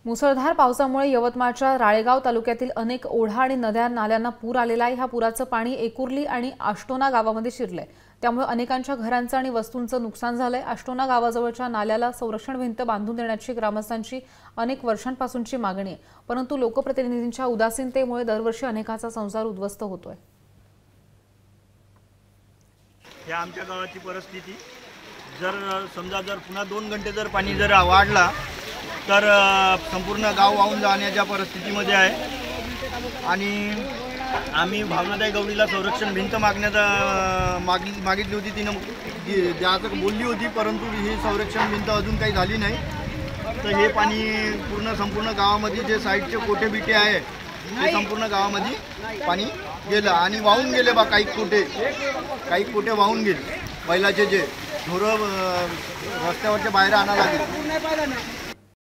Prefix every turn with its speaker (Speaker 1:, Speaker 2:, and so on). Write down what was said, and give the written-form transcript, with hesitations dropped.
Speaker 1: मुसळधार पावसामुळे यवतमाळच्या राळेगाव तालुक्यातील अनेक ओढा आणि नद्या नाल्यांना पूर आलेला आहे। ह्या पुराचं पाणी एकुर्ली आणि आष्टोना गावामध्ये शिरलंय। त्यामुळे अनेकांच्या घरांचं आणि वस्तूंचं नुकसान झालंय। आष्टोना गावाजवळच्या नाल्याला संरक्षण भिंत बांधून देण्याची ग्रामस्थांची अनेक वर्षांपासूनची मागणी आहे, परंतु लोकप्रतिनिधींच्या उदासीनतेमुळे दरवर्षी अनेकांचा संसार उद्ध्वस्त होतोय।
Speaker 2: या आमच्या गावाची परिस्थिती जर समजा पुन्हा 2 घंटे जर पाणी जर वाढला तर संपूर्ण गाव वाहून जाण्याच्या परिस्थितीमध्ये आहे। आणि आम्ही भावनाताई गवळीला संरक्षण भिंत मागितली होती, तिने द्यायचं बोलली होती, परंतु ही संरक्षण भिंत अजून काही झाली नाही। तर हे पाणी संपूर्ण गावामध्ये जे साईडचे कोठे बिटे आहे ते संपूर्ण गावामध्ये पाणी गेलं आणि वाहून गेले बा। काही कोठे वाहून गेले। बैलाचे जे ढोरं रस्त्यावरच्या बाहेर आणायला लागले।